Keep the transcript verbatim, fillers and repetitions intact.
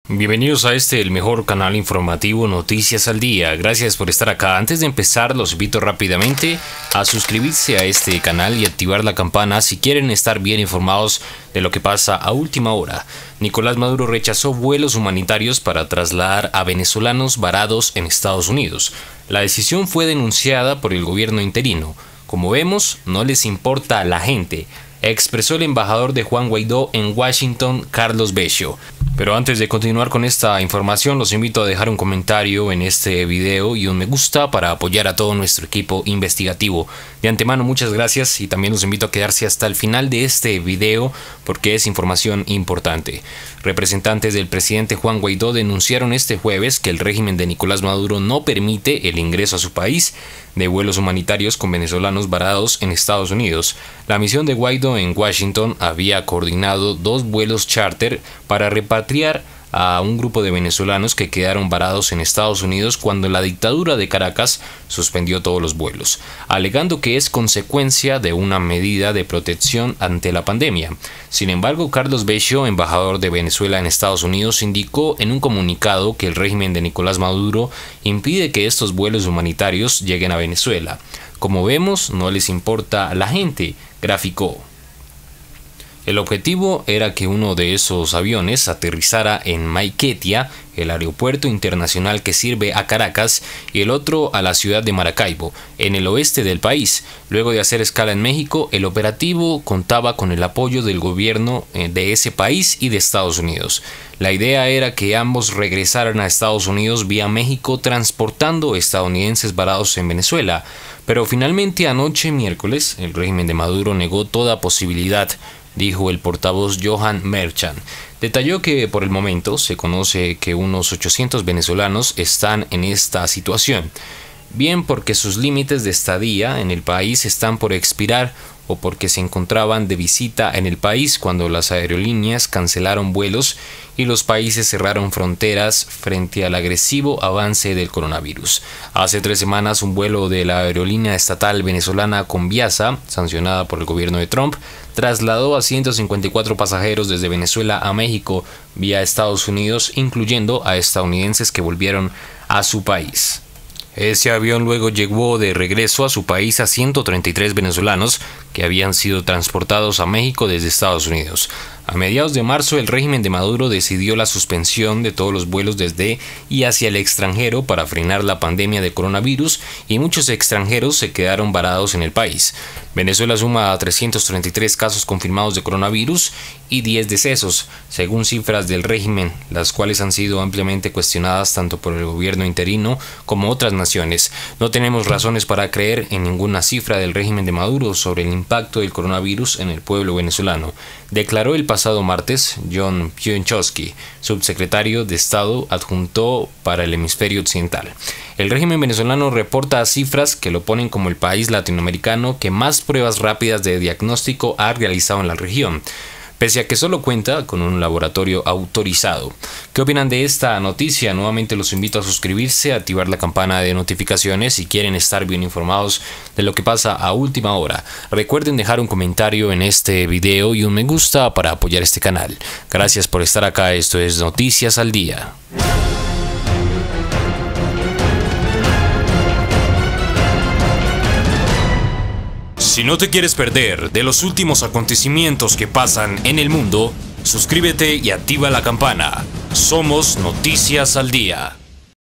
Bienvenidos a este, el mejor canal informativo Noticias al Día. Gracias por estar acá. Antes de empezar, los invito rápidamente a suscribirse a este canal y activar la campana si quieren estar bien informados de lo que pasa a última hora. Nicolás Maduro rechazó vuelos humanitarios para trasladar a venezolanos varados en Estados Unidos. La decisión fue denunciada por el gobierno interino. Como vemos, no les importa a la gente, expresó el embajador de Juan Guaidó en Washington, Carlos Bello. Pero antes de continuar con esta información, los invito a dejar un comentario en este video y un me gusta para apoyar a todo nuestro equipo investigativo. De antemano, muchas gracias y también los invito a quedarse hasta el final de este video porque es información importante. Representantes del presidente Juan Guaidó denunciaron este jueves que el régimen de Nicolás Maduro no permite el ingreso a su país de vuelos humanitarios con venezolanos varados en Estados Unidos. La misión de Guaidó en Washington había coordinado dos vuelos charter para repatriar a un grupo de venezolanos que quedaron varados en Estados Unidos cuando la dictadura de Caracas suspendió todos los vuelos, alegando que es consecuencia de una medida de protección ante la pandemia. Sin embargo, Carlos Bello, embajador de Venezuela en Estados Unidos, indicó en un comunicado que el régimen de Nicolás Maduro impide que estos vuelos humanitarios lleguen a Venezuela. Como vemos, no les importa a la gente, graficó. El objetivo era que uno de esos aviones aterrizara en Maiquetía, el aeropuerto internacional que sirve a Caracas, y el otro a la ciudad de Maracaibo, en el oeste del país. Luego de hacer escala en México, el operativo contaba con el apoyo del gobierno de ese país y de Estados Unidos. La idea era que ambos regresaran a Estados Unidos vía México transportando estadounidenses varados en Venezuela. Pero finalmente anoche, miércoles, el régimen de Maduro negó toda posibilidad, dijo el portavoz Johan Merchan. Detalló que por el momento se conoce que unos ochocientos venezolanos están en esta situación, bien porque sus límites de estadía en el país están por expirar o porque se encontraban de visita en el país cuando las aerolíneas cancelaron vuelos y los países cerraron fronteras frente al agresivo avance del coronavirus. Hace tres semanas, un vuelo de la aerolínea estatal venezolana Conviasa, sancionada por el gobierno de Trump, trasladó a ciento cincuenta y cuatro pasajeros desde Venezuela a México vía Estados Unidos, incluyendo a estadounidenses que volvieron a su país. Ese avión luego llegó de regreso a su país a ciento treinta y tres venezolanos que habían sido transportados a México desde Estados Unidos. A mediados de marzo, el régimen de Maduro decidió la suspensión de todos los vuelos desde y hacia el extranjero para frenar la pandemia de coronavirus y muchos extranjeros se quedaron varados en el país. Venezuela suma trescientos treinta y tres casos confirmados de coronavirus y diez decesos, según cifras del régimen, las cuales han sido ampliamente cuestionadas tanto por el gobierno interino como otras naciones. No tenemos razones para creer en ninguna cifra del régimen de Maduro sobre el impacto del coronavirus en el pueblo venezolano, declaró el pasado martes John Pionchowski, subsecretario de Estado adjunto para el hemisferio occidental. El régimen venezolano reporta cifras que lo ponen como el país latinoamericano que más pruebas rápidas de diagnóstico ha realizado en la región, pese a que solo cuenta con un laboratorio autorizado. ¿Qué opinan de esta noticia? Nuevamente los invito a suscribirse, a activar la campana de notificaciones si quieren estar bien informados de lo que pasa a última hora. Recuerden dejar un comentario en este video y un me gusta para apoyar este canal. Gracias por estar acá, esto es Noticias al Día. Si no te quieres perder de los últimos acontecimientos que pasan en el mundo, suscríbete y activa la campana. Somos Noticias al Día.